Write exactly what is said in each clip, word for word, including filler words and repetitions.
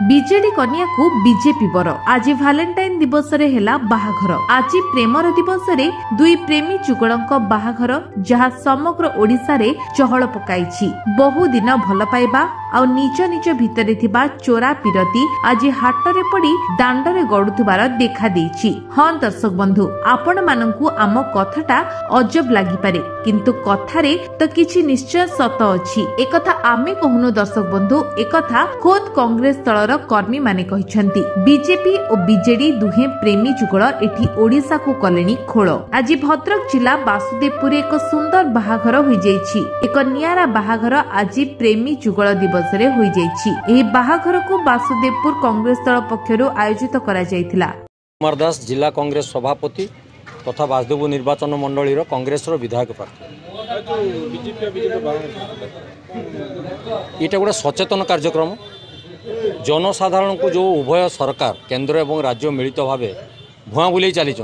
BJD कन्या को BJP बर आज भैलेंटाइन दिवस रे हेला बाहाघर। आज प्रेमर दिवस रे दुई प्रेमी जुगलक बाहाघर जहाँ समग्र ओडिशा रे चहल पकाइछि। बहु दिन भल पाइबा आ निज निज भितरे थिबा चोरा पिरती आज हाटरे पड़ी दांडरे गड़ुथबार देखा देछि। हाँ दर्शक बंधु, आपण मानकु आम कथाटा अजब लागि पारे, किंतु कथारे तो किछि निश्चय सत अछि। एकथा आमे कहूनु दर्शक बंधु, एकथा खोद कांग्रेस दलर कर्मी माने कहिसंती। बीजेपी और बीजेडी दुहे प्रेमी जुगल एठी ओडिशा को कलेनी खोल। आज भद्रक जिला बासुदेवपुर एक सुंदर बाहाघर होई जाइछि। एक नियारा बाहाघर आज प्रेमी जुगल दिवस रे होई जाइछि। एही बाहाघर को बासुदेवपुर कांग्रेस दल पक्षरु आयोजित करा जायतिला। कुमार दास जिला कांग्रेस सभापति तथा बासुदेवपुर निर्वाचन मंडली रो कांग्रेस रो विधायक प्रार्थी। एटा गोटे सचेतन कार्यक्रम जनसाधारण को जो उभय सरकार केंद्र एवं राज्य मिलित भाव भुआ बुले चली।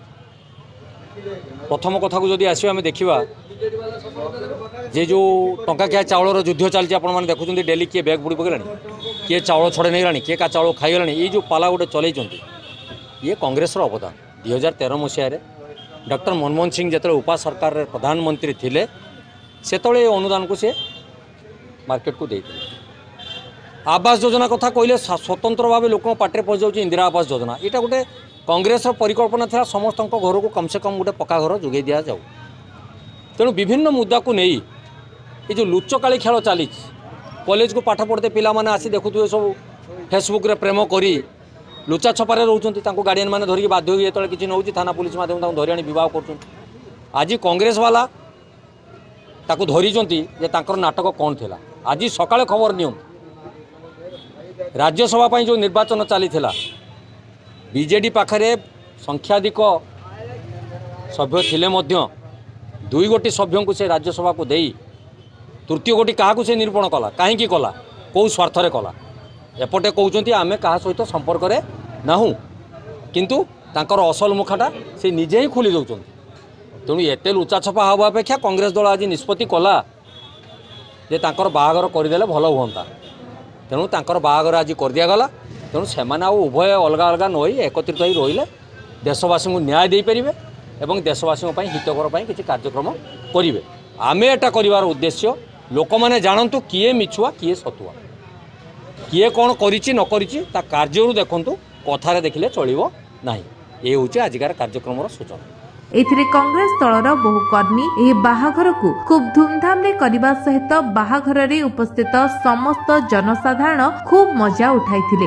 प्रथम कथा को जदि आसो आम देखा जे जो टंका क्या चाउल युद्ध चलती आप देखुं डेली किए बैग बुड़ी पकड़ा, किए चाउल छड़े नहीं, किए का चाउल खाईगला, ये जो पाला गोटे चल ये कांग्रेस अवदान। दुई हजार तेरह मसीह डॉक्टर मनमोहन सिंह जो उपा सरकार प्रधानमंत्री थे से अनुदान को सी मार्केट को देते। आवास योजना कथा कहले स्वतंत्र भाव लोक पाटे पहुँच जाऊँ इंदिरा आवास योजना, यहाँ गोटे कांग्रेस परिकल्पना था समस्त घर को कम से कम गोटे पक्का घर जोगे दि जाऊ। तेणु विभिन्न मुद्दा को नहीं ये जो लुचकाली खेल चली कॉलेज को पाठ पढ़ते पिला माने आसी देखुए सब फेसबुक रे प्रेम करी लुचा छपारे रोचंती, गार्डियन मैंने धरिकी बाध्य होगी जो किसी नौ थाना पुलिस माध्यम धरी आनी बह कर। आज कांग्रेस वाला ताकू धरीचंती जे तांकर नाटक कौन थिला। आज सकाळे खबर नियम राज्यसभा जो निर्वाचन चली बीजेडी पाखरे संख्याधिक सभ्य थिले मध्य दुई गोटी सभ्यों को से राज्यसभा को देई तृतीय गोटी क्या से निरूपण कला, कहीं कला, कौ स्वार्थ कला। एपटे कहते आमे क्या सहित संपर्क में नाहू, किंतु तांकर असल मुखाटा से निजे ही खोली दौरान। तेणु एत लुचा छपा हवा अपेक्षा कांग्रेस दल आज निष्पत्ति कला जे तांकर बाहागर करदेले भल हुंता। तेणु तांकर बाहागर आज कर दिया गला। तेणु से उभय अलग अलग नई एकत्रित हो रही देशवासी को न्याय दे पारे एवं देशवासी हितकर किसी कार्यक्रम करेंगे। आमे एटा करिवार उद्देश्य लोक मैंने जानतु किए मिछुआ किए सतुआ, किए कौन करिछि न करिछि ता कार्य देखंतु, कथारे देखिले चलिबो नाही। ए होछि आजिकार कार्यक्रम सूचना। एथिरे कांग्रेस दलर बहु कर्मी एही बाहाघर को खूब धूमधाम रे करबा सहित बाहाघर रे उपस्थित समस्त जनसाधारण खूब मजा उठाइथिले।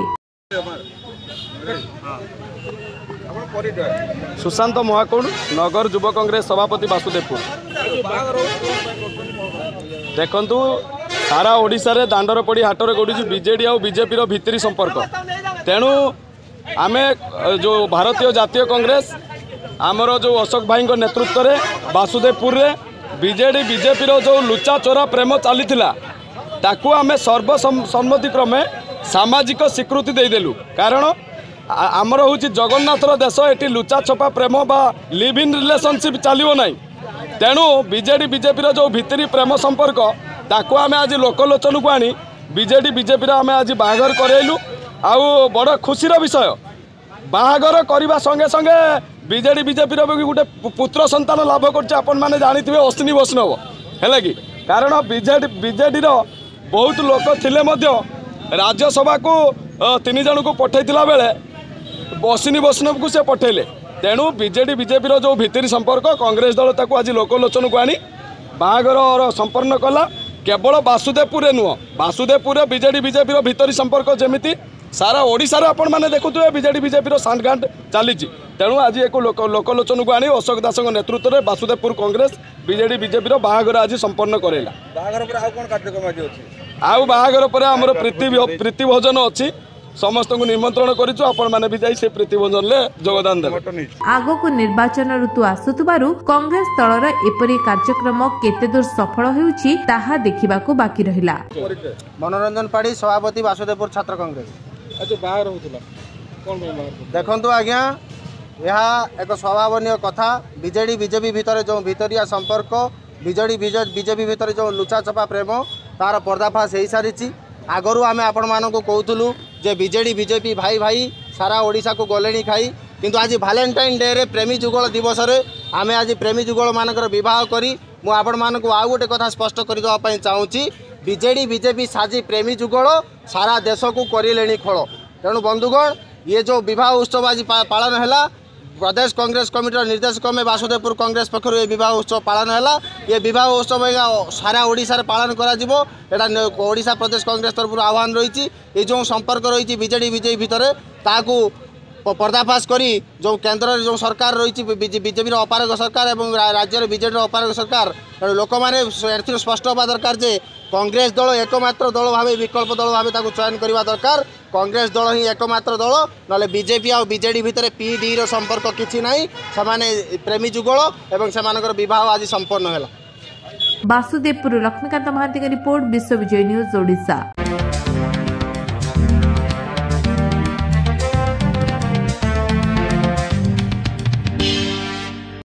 सुशांत महाकुंड नगर युवा कांग्रेस सभापति बासुदेवपुर। देखंतु सारा ओडिशा रे दांडर पड़ी हाटर गड़ुची बीजेडी और बीजेपी रो भितरी संपर्क। तेणु आमे जो भारतीय जातीय कांग्रेस आमर जो अशोक भाई नेतृत्व रे बासुदेवपुर रे बीजेडी बीजेपी रो जो लुचा चोरा प्रेम चली ताकू आमे सर्वसम्मति क्रमे सामाजिक स्वीकृति देदेलु। कारण आमर हूँ जगन्नाथर देश, ये लुचा छपा प्रेम बा लिव इन रिलेशनशिप चलो ना। तेणु बीजेडी बीजेपी जो भितरी प्रेम संपर्क ताकू आम आज लोकलोचन को आनी बीजेडी बीजेपी आम आज बाहागर करेलु। आउ बड़ खुशीर विषय बाहागर करने संगे संगे बीजेडी बीजेपी भी गोटे पुत्र संतान लाभ कर जानी अश्विनी वैष्णव है कि। कारण बीजेडी बीजेडी बहुत लोक थिले राज्यसभा को तीन जन को पठेला बेले अश्विनी वैष्णव को से पठेले। तेणु बीजेडी बीजेपी जो भितरी संपर्क कांग्रेस दल ताकू आज लोकलोचन को आनी बाहागर संपन्न कला। केवल बासुदेवपुर नुह, बासुदेवपुर बीजेडी बीजेपी भितरी संपर्क जमीती सारा ओडिशा रे आपण माने देखुए बीजेडी बीजेपी सांठगांठ चली। तेणु आज एक लोकलोचन को आनी अशोक दास नेतृत्व में बासुदेवपुर कांग्रेस बीजेडी बीजेपी बाहागर आज संपन्न करेला। आउ बाहागर पर आमर प्रीति प्रीति भोजन अच्छी, समस्त को निमंत्रण करिछु, आपण माने भी जाई से प्रीति भोजन ले योगदान देबे। आगो को निर्वाचन ऋतु आसुतबारु कांग्रेस दलर एपरि कार्यक्रम केते दूर सफल हेउछि ताहा देखिबाको बाकी रहिला। मनोरंजन पाड़ी सभापति बासुदेवपुर छात्र कांग्रेस। अच्छा बाहर होतला कोन बाहर देखंतु आज्ञा यह एक स्वाभावनीय कथा। बीजेडी बीजेपी भितर जो भितरिया संपर्क बीजेडी बीजेपी भितर जो लुचा चपा प्रेम तार पर्दाफाश हो सारी आगरू आम आपण मानक कहूलु जे बीजेडी बीजेपी भाई भाई सारा ओडिशा को गले खाई किंतु आज भैलेंटाइन डे रे प्रेमी जुगल दिवस रे आमे आज प्रेमी जुगल मानकर विवाह करी मु आपण मानक आउ गोटे कथा स्पष्ट करदेवाई चाहूँगी बीजेडी बीजेपी साजी प्रेमी जुगल सारा देश को करले खोल तेणु बंधुगण ये जो विवाह उत्सव आज पालन है प्रदेश कांग्रेस कमिटी निर्देशक में वासुदेवपुर कांग्रेस पक्षर ये विवाह उत्सव पालन है ये विवाह उत्सव सारा ओडिशा पालन करा ओडिशा प्रदेश कांग्रेस तरफ आह्वान रही ये जो संपर्क रही बीजेडी बीजेपी भितर ताकू पर्दाफाश करी जो केंद्र जो सरकार रही बीजेपी अपारग सरकार और राज्य बीजेडी अपारग सरकार तेणु लोक मैंने स्पष्ट हवा दरकार जे कांग्रेस दल एकमात्र दल भाव विकल्प दल भाव चयन करने दरकार कांग्रेस दल ही एकमात्र दल ना बीजेपी और बीजेडी भितर पीडी रो संपर्क किसी ना से प्रेमी जुगल एवं से विवाह आज संपन्न है। वासुदेवपुर लक्ष्मीकांत महांती रिपोर्ट विश्व विजय न्यूज ओडिशा।